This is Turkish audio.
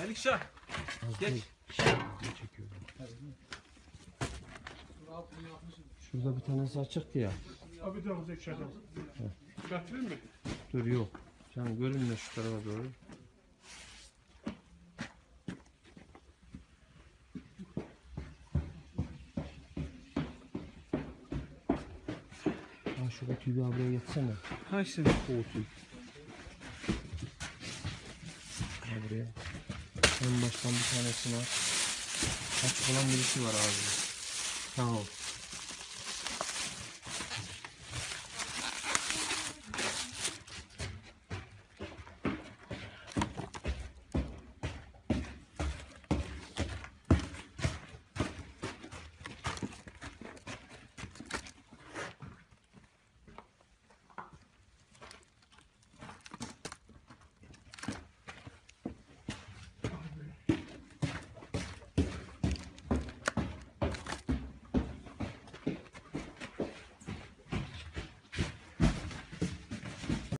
Melikşah. Geç. Şurada bir tanesi açıktı ya. Abi de olacak içeride. Getirir mi? Dur yok. Sen görünme şu tarafa doğru. Ha şurada tüyü ablaya geçsene. Ha işte. O tüy. Ha buraya. En baştan bir tanesini aç. Açık olan birisi var abi. Sağ ol.